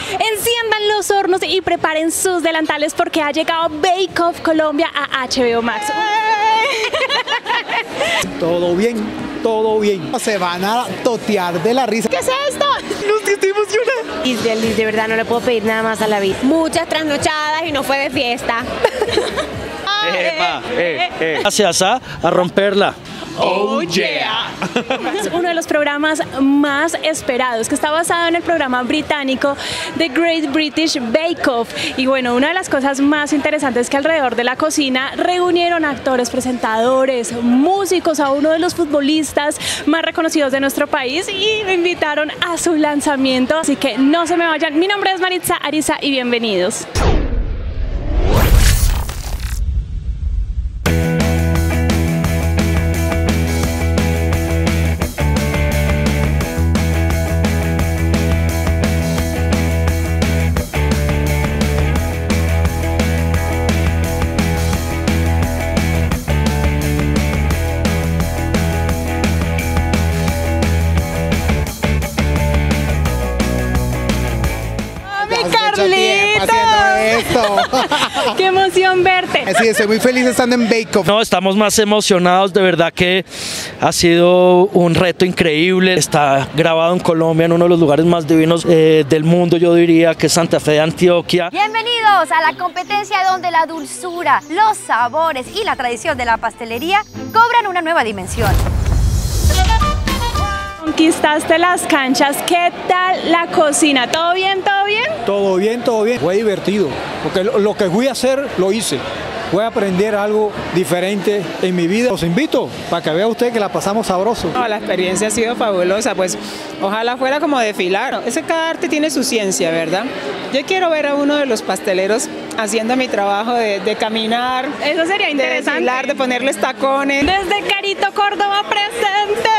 Enciendan los hornos y preparen sus delantales porque ha llegado Bake Off Colombia a HBO Max. Todo bien, todo bien. Se van a totear de la risa. ¿Qué es esto? No, estoy emocionada. Y de verdad no le puedo pedir nada más a la vida. Muchas trasnochadas y no fue de fiesta. Gracias a romperla. Oh yeah. Es uno de los programas más esperados, que está basado en el programa británico The Great British Bake Off. Y bueno, una de las cosas más interesantes es que alrededor de la cocina reunieron actores, presentadores, músicos, a uno de los futbolistas más reconocidos de nuestro país y lo invitaron a su lanzamiento. Así que no se me vayan. Mi nombre es Maritza Ariza y bienvenidos. ¡Qué emoción verte! Sí, estoy muy feliz estando en Bake Off. No, estamos más emocionados, de verdad que ha sido un reto increíble. Está grabado en Colombia, en uno de los lugares más divinos del mundo, yo diría, que es Santa Fe de Antioquia. Bienvenidos a la competencia donde la dulzura, los sabores y la tradición de la pastelería cobran una nueva dimensión. Conquistaste las canchas, ¿qué tal la cocina? ¿Todo bien, todo bien? Todo bien, todo bien. Fue divertido, porque lo que fui a hacer, lo hice. Voy a aprender algo diferente en mi vida. Los invito para que vea usted que la pasamos sabroso. No, la experiencia ha sido fabulosa, pues ojalá fuera como desfilar. Cada arte tiene su ciencia, ¿verdad? Yo quiero ver a uno de los pasteleros haciendo mi trabajo de caminar. Eso sería interesante. De desfilar, de ponerles tacones. Desde Carito Córdoba presente.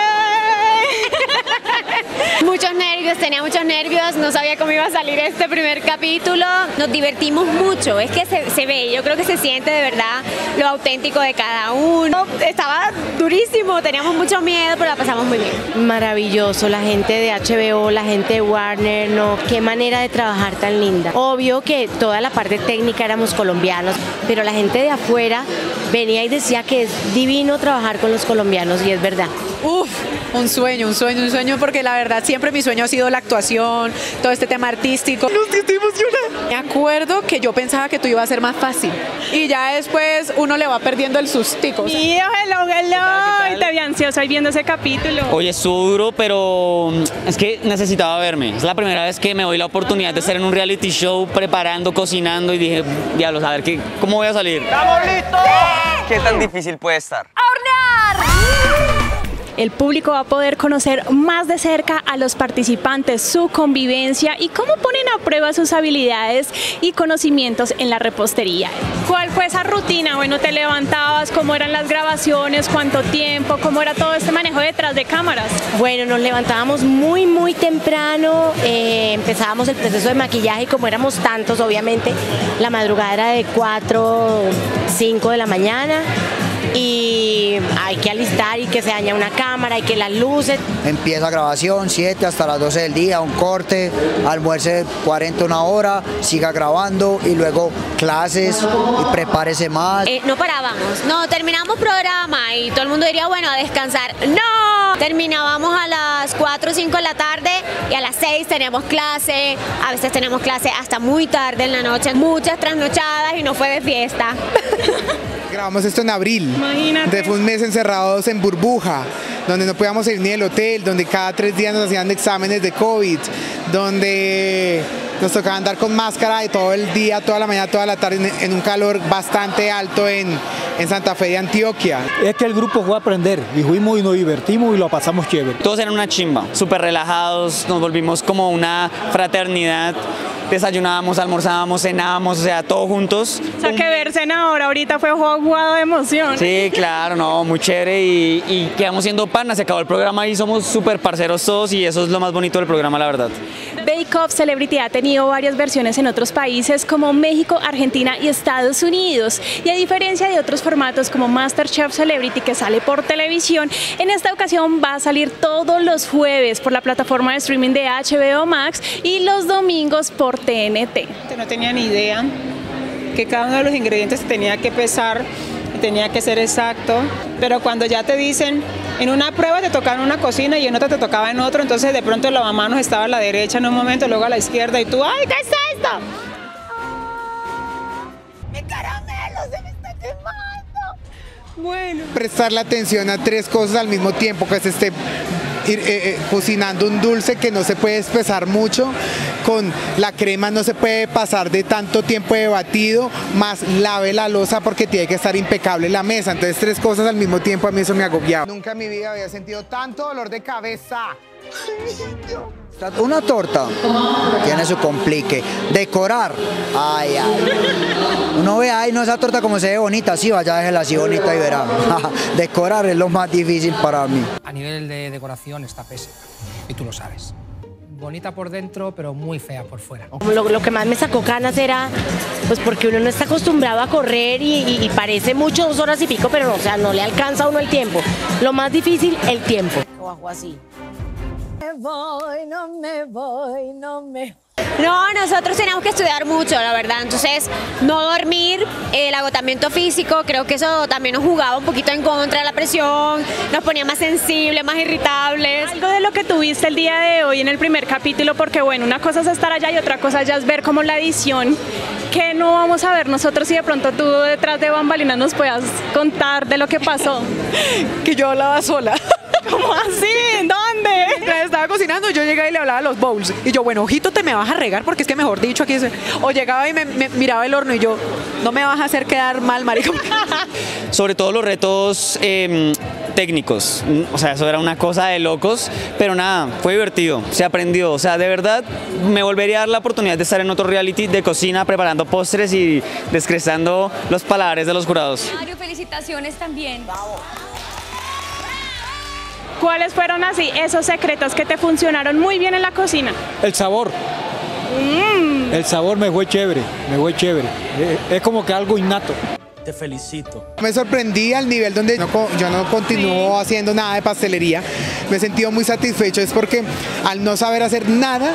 Muchos nervios, tenía muchos nervios, no sabía cómo iba a salir este primer capítulo. Nos divertimos mucho, es que se ve, yo creo que se siente de verdad lo auténtico de cada uno. Estaba durísimo, teníamos mucho miedo, pero la pasamos muy bien. Maravilloso, la gente de HBO, la gente de Warner, no, qué manera de trabajar tan linda. Obvio que toda la parte técnica éramos colombianos, pero la gente de afuera venía y decía que es divino trabajar con los colombianos y es verdad. Uf, un sueño, porque la verdad siempre mi sueño ha sido la actuación, todo este tema artístico. No, estoy emocionada. Me acuerdo que yo pensaba que tú iba a ser más fácil y ya después uno le va perdiendo el sustico. Mío, hello. Te vi ansioso ahí viendo ese capítulo. Oye, estuvo duro, pero es que necesitaba verme. Es la primera vez que me doy la oportunidad de estar en un reality show preparando, cocinando y dije, diablos, a ver cómo voy a salir. ¡Estamos listos! ¿Qué tan difícil puede estar? ¡A hornear! El público va a poder conocer más de cerca a los participantes, su convivencia y cómo ponen a prueba sus habilidades y conocimientos en la repostería. ¿Cuál fue esa rutina? Bueno, te levantabas, ¿cómo eran las grabaciones? ¿Cuánto tiempo? ¿Cómo era todo este manejo detrás de cámaras? Bueno, nos levantábamos muy temprano, empezábamos el proceso de maquillaje y como éramos tantos, obviamente, la madrugada era de 4, 5 de la mañana. Y hay que alistar y que se daña una cámara y que las luces. Empieza grabación, 7 hasta las 12 del día, un corte, almuerce 40, una hora, siga grabando y luego clases y prepárese más. No parábamos, no, terminamos programa y todo el mundo diría, bueno, a descansar. ¡No! Terminábamos a las 4 o 5 de la tarde y a las 6 teníamos clase, a veces tenemos clase hasta muy tarde en la noche, muchas trasnochadas y no fue de fiesta. Grabamos esto en abril. Imagínate. Fue un mes encerrados en burbuja, donde no podíamos ir ni al hotel, donde cada 3 días nos hacían exámenes de COVID, donde nos tocaba andar con máscara y todo el día, toda la mañana, toda la tarde, en un calor bastante alto en Santa Fe de Antioquia. Es que el grupo fue a aprender y fuimos y nos divertimos y lo pasamos chévere. Todos eran una chimba, súper relajados, nos volvimos como una fraternidad. Desayunábamos, almorzábamos, cenábamos, o sea, todos juntos. O sea, que verse ahorita fue jugado de emoción. Sí, claro, no, muy chévere y quedamos siendo panas, se acabó el programa y somos súper parceros todos y eso es lo más bonito del programa, la verdad. Bake Off Celebrity ha tenido varias versiones en otros países como México, Argentina y Estados Unidos. Y a diferencia de otros formatos como MasterChef Celebrity que sale por televisión, en esta ocasión va a salir todos los jueves por la plataforma de streaming de HBO Max y los domingos por TNT. No tenía ni idea que cada uno de los ingredientes tenía que pesar, tenía que ser exacto, pero cuando ya te dicen, en una prueba te tocaba en una cocina y en otra te tocaba en otro, entonces de pronto el lavamanos estaba a la derecha en un momento, luego a la izquierda y tú, ¡ay, qué es esto! ¡Mi caramelo se me está quemando! Bueno. Prestarle atención a 3 cosas al mismo tiempo, que se esté cocinando un dulce que no se puede espesar mucho, con la crema no se puede pasar de tanto tiempo de batido, más lave la loza porque tiene que estar impecable la mesa. Entonces 3 cosas al mismo tiempo, a mí eso me agobiaba. Nunca en mi vida había sentido tanto dolor de cabeza. Una torta tiene su complique. Decorar, ay, ay. Uno ve, ay, no, esa torta como se ve bonita, sí, vaya, déjela así bonita y verá. Decorar es lo más difícil para mí. A nivel de decoración está pésima, y tú lo sabes. Bonita por dentro, pero muy fea por fuera. Lo que más me sacó canas era, pues porque uno no está acostumbrado a correr y parece mucho 2 horas y pico, pero no, o sea, no le alcanza a uno el tiempo. Lo más difícil, el tiempo. O así. Me voy, no me voy, no me... No, nosotros teníamos que estudiar mucho, la verdad, entonces no dormir, el agotamiento físico, creo que eso también nos jugaba un poquito en contra de la presión, nos ponía más sensibles, más irritables. Algo de lo que tuviste el día de hoy en el primer capítulo, porque bueno, una cosa es estar allá y otra cosa ya es ver como la edición, que no vamos a ver nosotros, y de pronto tú detrás de bambalinas nos puedas contar de lo que pasó. Que yo hablaba sola. ¿Cómo así? ¿Dónde? Mientras estaba cocinando, yo llegaba y le hablaba a los bowls. Y yo, bueno, ojito, te me vas a regar porque es que mejor dicho aquí es... O llegaba y me miraba el horno y yo, no me vas a hacer quedar mal, marico. Sobre todo los retos técnicos, o sea, eso era una cosa de locos, pero nada, fue divertido, se aprendió, o sea, de verdad me volvería a dar la oportunidad de estar en otro reality de cocina preparando postres y descrestando los paladares de los jurados. Mario, felicitaciones también. ¿Cuáles fueron así esos secretos que te funcionaron muy bien en la cocina? El sabor. El sabor me fue chévere, Es como que algo innato. Te felicito. Me sorprendí al nivel donde yo no continúo haciendo nada de pastelería. Me he sentido muy satisfecho, es porque al no saber hacer nada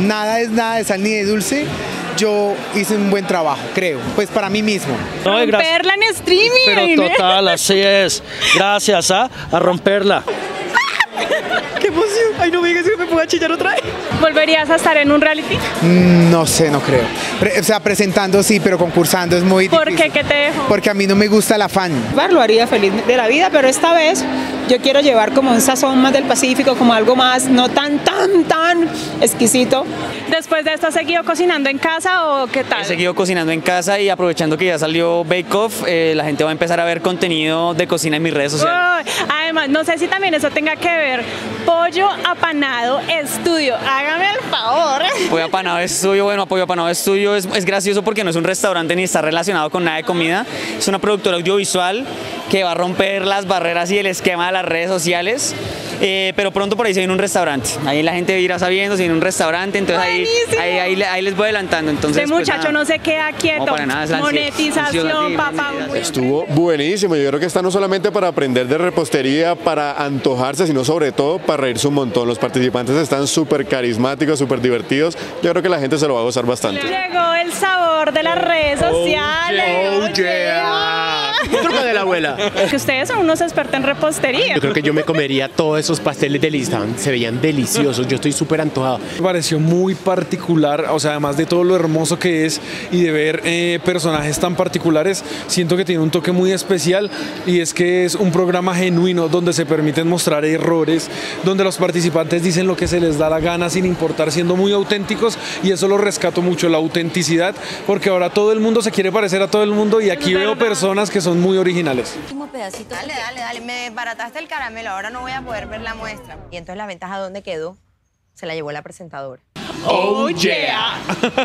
de sal ni de dulce, yo hice un buen trabajo, creo, pues para mí mismo. No, romperla en streaming. Pero total, así es. Gracias, a romperla. ¡Qué emoción! Ay, no me digas que me puedo chillar otra vez. ¿Volverías a estar en un reality? No sé, no creo. O sea, presentando sí, pero concursando es muy difícil. ¿Por qué? ¿Qué te dejó? Porque a mí no me gusta el afán. Lo haría feliz de la vida, pero esta vez yo quiero llevar como un sazón más del Pacífico, como algo más, no tan exquisito. ¿Después de esto has seguido cocinando en casa o qué tal? He seguido cocinando en casa y aprovechando que ya salió Bake Off, la gente va a empezar a ver contenido de cocina en mis redes sociales. Además, no sé si también eso tenga que ver. Pollo Apanado Estudio, hágame el favor. Pollo Apanado Estudio, bueno, Pollo Apanado Estudio es gracioso porque no es un restaurante ni está relacionado con nada de comida, es una productora audiovisual que va a romper las barreras y el esquema de las redes sociales. Pero pronto por ahí se viene un restaurante, ahí la gente irá sabiendo, se viene un restaurante, entonces ahí les voy adelantando. Entonces, este muchacho pues no se queda quieto, no, nada, monetización, papá. Estuvo buenísimo, yo creo que está no solamente para aprender de repostería, para antojarse, sino sobre todo para reírse un montón. Los participantes están súper carismáticos, súper divertidos, yo creo que la gente se lo va a gozar bastante. Llegó el sabor de las redes sociales. Oh yeah. Truco de la abuela. Que ustedes son unos expertos en repostería. Yo creo que yo me comería todos esos pasteles se veían deliciosos, yo estoy súper antojado. Me pareció muy particular, o sea, además de todo lo hermoso que es y de ver personajes tan particulares, siento que tiene un toque muy especial y es que es un programa genuino donde se permiten mostrar errores, donde los participantes dicen lo que se les da la gana sin importar, siendo muy auténticos, y eso lo rescato mucho, la autenticidad, porque ahora todo el mundo se quiere parecer a todo el mundo y aquí veo personas que son muy originales. Último pedacito. Dale, me barataste el caramelo, ahora no voy a poder ver la muestra. Y entonces la ventaja, ¿dónde quedó? Se la llevó la presentadora. Oh yeah.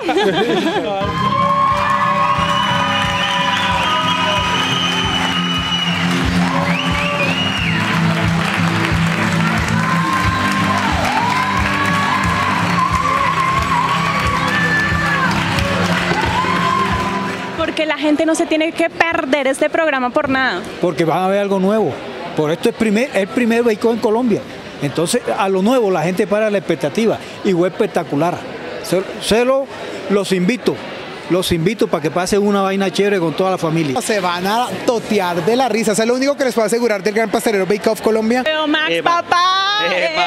Porque la gente no se tiene que perder este programa por nada. Porque van a ver algo nuevo. Por esto es el primer Bake Off en Colombia. Entonces, a lo nuevo la gente para la expectativa y fue espectacular. Los invito para que pasen una vaina chévere con toda la familia. Se van a totear de la risa. Eso es lo único que les puedo asegurar del Gran Pastelero Bake Off Colombia. Max, papá.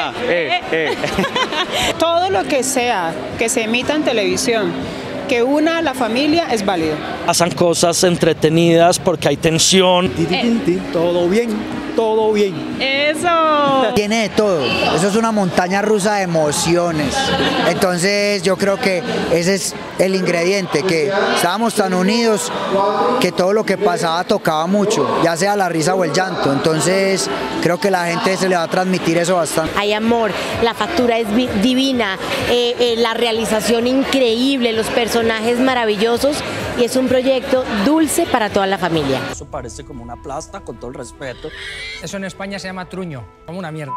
Todo lo que sea que se emita en televisión, que una a la familia, es válido. Pasan cosas entretenidas porque hay tensión. Todo bien, todo bien. Eso. Tiene de todo. Eso es una montaña rusa de emociones. Entonces yo creo que ese es el ingrediente, que estábamos tan unidos que todo lo que pasaba tocaba mucho, ya sea la risa o el llanto. Entonces creo que la gente se le va a transmitir eso bastante. Hay amor, la factura es divina, la realización increíble, los personajes maravillosos, y es un proyecto dulce para toda la familia. Eso parece como una plasta, con todo el respeto. Eso en España se llama truño, como una mierda.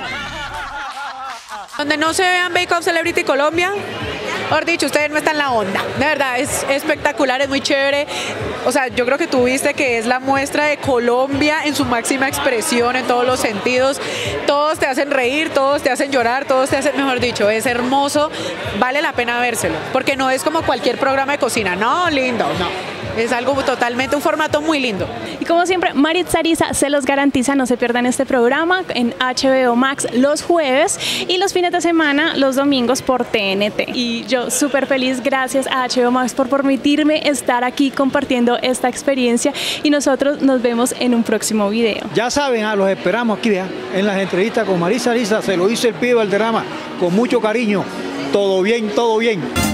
Donde no se vean Bake Off Celebrity Colombia, mejor dicho, ustedes no están en la onda. De verdad, es espectacular, es muy chévere. O sea, yo creo que tú viste que es la muestra de Colombia en su máxima expresión, en todos los sentidos. Todos te hacen reír, todos te hacen llorar, todos te hacen, mejor dicho, es hermoso. Vale la pena vérselo, porque no es como cualquier programa de cocina. No, lindo, no. Es algo totalmente, un formato muy lindo. Y como siempre, Maritza Ariza se los garantiza, no se pierdan este programa en HBO Max los jueves y los fines de semana, los domingos por TNT. Y yo súper feliz, gracias a HBO Max por permitirme estar aquí compartiendo esta experiencia, y nosotros nos vemos en un próximo video. Ya saben, los esperamos aquí, vean, en las entrevistas con Maritza Ariza. Se lo hizo el pibe Valderrama con mucho cariño. Todo bien, todo bien.